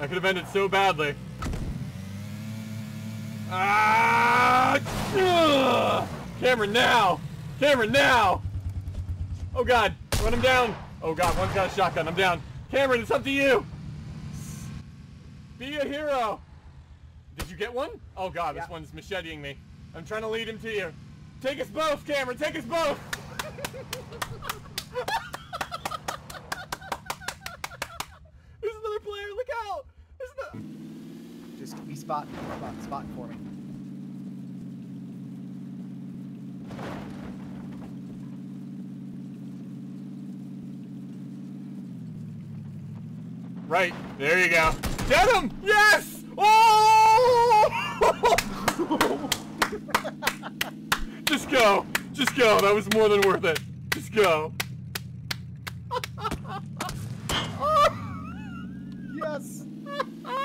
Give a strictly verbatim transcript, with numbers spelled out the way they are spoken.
That could have ended so badly. Ah! Ugh! Cameron, now! Cameron, now! Oh god, run him down! Oh god, one's got a shotgun, I'm down. Cameron, it's up to you! Be a hero! Did you get one? Oh god, yeah. This one's macheteing me. I'm trying to lead him to you. Take us both, Cameron, take us both! There's another player, look out! There's another... Just be spot, spot, spot for me. Right, there you go. Get him! Yes! Oh! Just go. Just go. That was more than worth it. Just go. Yes!